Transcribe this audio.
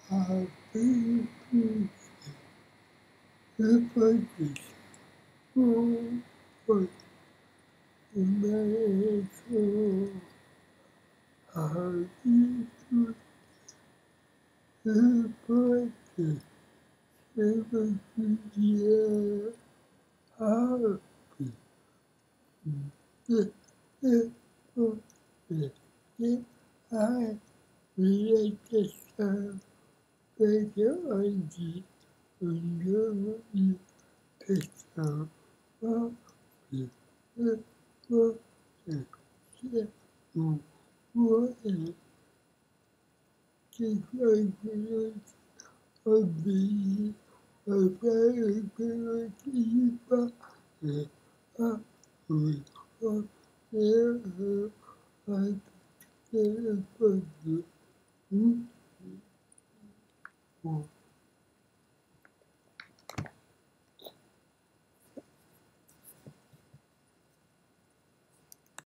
happy birthday for America. Happy birthday, every year. Happy birthday. I relate this song better on the Germany picture. Happy birthday. What is the fragrance of the availability of their I